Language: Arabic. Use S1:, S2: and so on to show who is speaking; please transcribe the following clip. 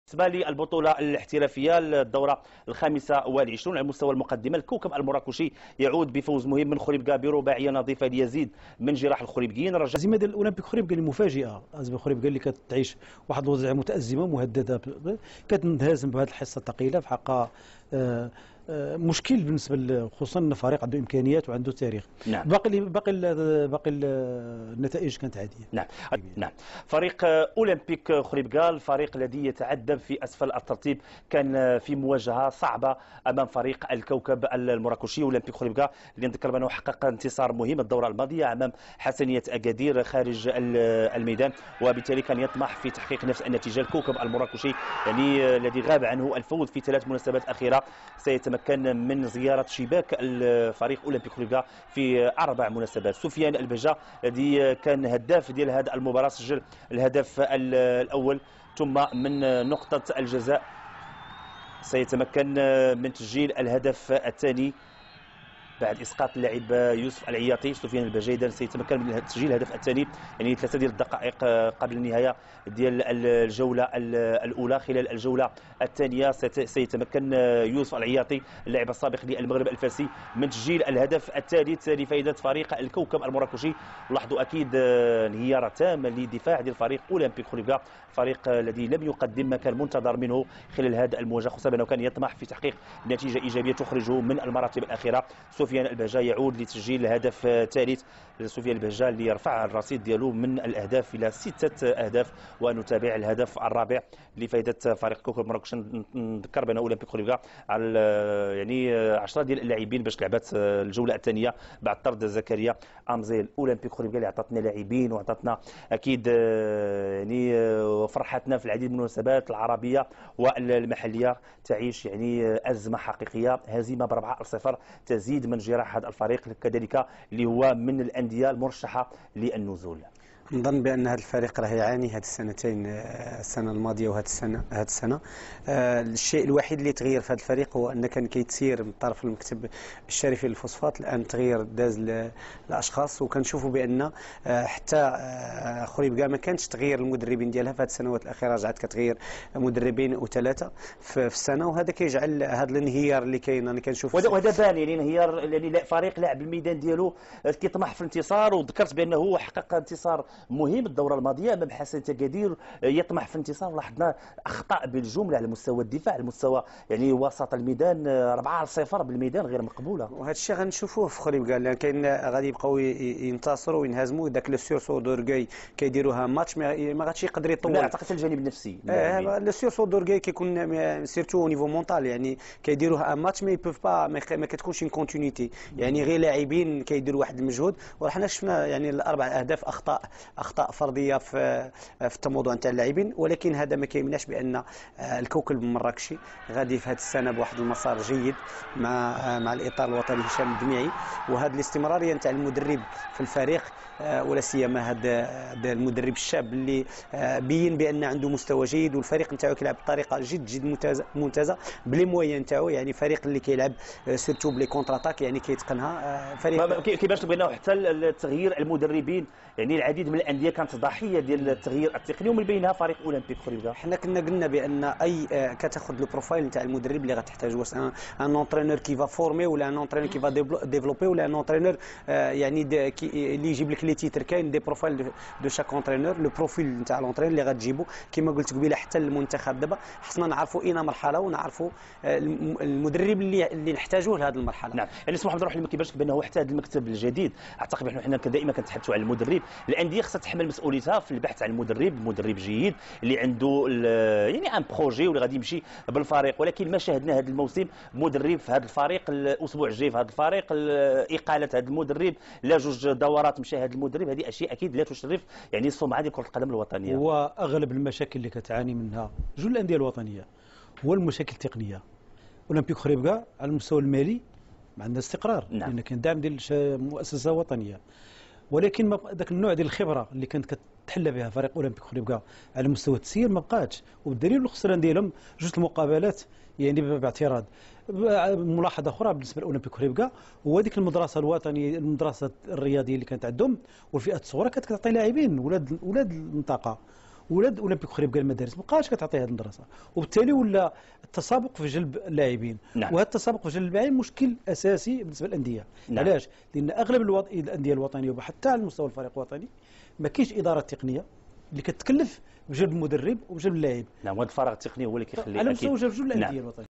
S1: بالنسبة للبطولة الاحترافية الدورة الخامسة والعشرون على مستوى المقدمة، الكوكب المراكشي يعود بفوز مهم من خريبكا برباعية نظيفة ليزيد من جراح الخريبكيين.
S2: الهزيمه ديال الاولمبيك خريبكا مفاجئه. خريبكا اللي كتعيش واحد الوضعيه متازمه مهدده كتنهزم بهذه الحصه الثقيله في حقها. مشكل بالنسبه خصوصا ان فريق عنده امكانيات وعنده تاريخ.
S1: نعم.
S2: باقي النتائج كانت عاديه.
S1: نعم. فريق اولمبيك خريبكا الفريق الذي يتعذب في اسفل الترتيب كان في مواجهه صعبه امام فريق الكوكب المراكشي. اولمبيك خريبكا اللي نذكر بانه حقق انتصار مهم الدوره الماضيه امام حسنيه اكادير خارج الميدان، وبالتالي كان يطمح في تحقيق نفس النتيجه. الكوكب المراكشي يعني الذي غاب عنه الفوز في 3 مناسبات اخيره سيتمكن من زياره شباك الفريق اولمبيك خريبكا في 4 مناسبات. سفيان البهجه الذي كان هداف ديال هذه المباراه سجل الهدف الاول، ثم من نقطه الجزاء سيتمكن من تسجيل الهدف الثاني بعد اسقاط اللاعب يوسف العياطي. سفيان البجيدان سيتمكن من تسجيل الهدف الثاني يعني 3 ديال الدقائق قبل النهايه ديال الجوله الاولى. خلال الجوله الثانيه سيتمكن يوسف العياطي اللاعب السابق للمغرب الفاسي من تسجيل الهدف الثالث لفائده فريق الكوكب المراكشي. لاحظوا اكيد انهيار تام لدفاع ديال فريق اولمبيك خريبكا، الفريق الذي لم يقدم ما كان منتظر منه خلال هذه المواجهه، خصوصا انه كان يطمح في تحقيق نتيجه ايجابيه تخرجه من المراتب الاخيره. سفيان البهجه يعود لتسجيل الهدف الثالث. سفيان البهجه اللي يرفع الرصيد ديالو من الاهداف الى 6 اهداف، ونتابع الهدف الرابع لفائده فريق كوكب المراكش. نذكر بان اولمبيك خريبكا على يعني 10 ديال اللاعبين باش لعبات الجوله الثانيه بعد طرد زكريا امزيل. اولمبيك خريبكا اللي عطاتنا لاعبين وعطاتنا اكيد يعني فرحتنا في العديد من المناسبات العربيه والمحليه تعيش يعني ازمه حقيقيه. هزيمه ب4-0 تزيد من جراح هذا الفريق كذلك اللي هو من الانديه المرشحه للنزول.
S3: نظن بان هذا الفريق راه يعاني هذه السنتين، السنه الماضيه وهذه السنه. الشيء الوحيد اللي تغير في هذا الفريق هو ان كان كيتسير من طرف المكتب الشرفي للفوسفات. الان تغيير داز الاشخاص، وكنشوفوا بان حتى خريبكا ما كانش تغيير المدربين ديالها في هذه السنوات الاخيره، رجعت كتغير مدربين و3 في السنه، وهذا كيجعل هذا الانهيار اللي كاين. انا كنشوف
S1: وهذا بان يعني انهيار يعني فريق لاعب الميدان ديالو كيطمح في الانتصار، وذكرت بانه حقق انتصار مهم الدوره الماضيه امام حسن تكادير يطمح في الانتصار. لاحظنا اخطاء بالجمله على مستوى الدفاع، على مستوى يعني وسط الميدان 4-0 بالميدان غير مقبوله.
S3: وهذا الشيء غنشوفوه في خريبكا، لان كاين غادي يبقاو ينتصروا وينهزموا. داك لو سورسو دورغاي كيديروها ماتش ما غاديش يقدر يطول.
S1: لا اعتقد الجانب النفسي
S3: لو سورسو دورغاي كيكون سيرتو او نيفو مونطال، يعني كيديروها ماتش ما يبوف با ما كتكونش ان كونتينيتي، يعني غير لاعبين كيديروا واحد المجهود. وحنا شفنا يعني ال4 اهداف اخطاء فرديه في التموضع نتاع اللاعبين، ولكن هذا ما كيمنعش بان الكوكب المراكشي غادي في هذه السنه بواحد المسار جيد مع الاطار الوطني هشام الدميعي. وهذه الاستمراريه نتاع المدرب في الفريق، ولا سيما هذا المدرب الشاب اللي بين بان عنده مستوى جيد، والفريق نتاعو كيلعب بطريقه جد ممتازه بلي موين نتاعو، يعني فريق اللي كيلعب سيرتو بلي كونتر اتاك، يعني كيتقنها فريق.
S1: كيفاش تبغينا حتى تغيير المدربين، يعني العديد من الانديه كانت ضحيه ديال التغيير التقني ومن بينها فريق اولمبيك خريبكا.
S3: حنا كنا قلنا بان اي كتاخذ لو بروفايل نتاع المدرب اللي غتحتاج، واش ان اونترينور كي فا فورمي ولا ان اونترينور كي فا ديفلوبي ولا ان اونترينور يعني اللي يجيب لك لي تيتر. كاين دي بروفايل دو شاك اونترينور، لو بروفيل نتاع الاونترينور اللي غتجيبو كما قلت قبيله حتى المنتخب. دابا خصنا نعرفوا اين مرحله ونعرفوا المدرب اللي نحتاجوه لهذه المرحله.
S1: نعم يعني اسمح نروح لما كيبانش بانه حتى هذا المكتب الجديد اعتقد حنا دائما كنتحدثوا على المدرب. الانديه خصها تحمل مسؤوليتها في البحث عن مدرب جيد اللي عنده يعني ان بروجي واللي غادي يمشي بالفريق. ولكن ما شاهدنا هذا الموسم مدرب في هذا الفريق، الاسبوع الجاي في هذا الفريق اقاله هذا المدرب، لا 2 دورات مشى هذا المدرب. هذه اشياء اكيد لا تشرف يعني السمعه ديال كره القدم الوطنيه.
S2: واغلب المشاكل اللي كتعاني منها جوج الانديه الوطنيه هو المشاكل التقنيه. اولمبيك خريبكا على المستوى المالي ما عندنا استقرار،
S1: نعم.
S2: لان كاين دعم ديال مؤسسه وطنيه، ولكن ذاك النوع ديال الخبره اللي كانت كتحلى بها فريق اولمبيك خريبكا على مستوى التسيير ما بقاتش، وبالدليل الخسران ديالهم 2 المقابلات يعني باعتراض. ملاحظه اخرى بالنسبه لاولمبيك خريبكا هو هذيك المدرسه الوطنيه، المدرسه الرياضيه اللي كانت عندهم، والفئات الصغرى كانت كتعطي لاعبين ولاد المنطقه، ولاد اولمبيك خريب كاع المدارس ما بقاش كتعطي هذه المدرسه، وبالتالي ولا التسابق في جلب اللاعبين.
S1: نعم.
S2: وهذا التسابق في جلب اللاعبين مشكل اساسي بالنسبه للانديه.
S1: نعم.
S2: علاش؟ لان اغلب الانديه الوطنيه وحتى على المستوى الفريق الوطني ما كاينش اداره تقنيه اللي كتكلف بجلب المدرب وبجلب اللاعب
S1: نعم، وهذا الفراغ التقني هو اللي كيخلي
S2: على
S1: اكيد.
S2: مستوى جوج الانديه
S1: نعم.
S2: الوطنيه.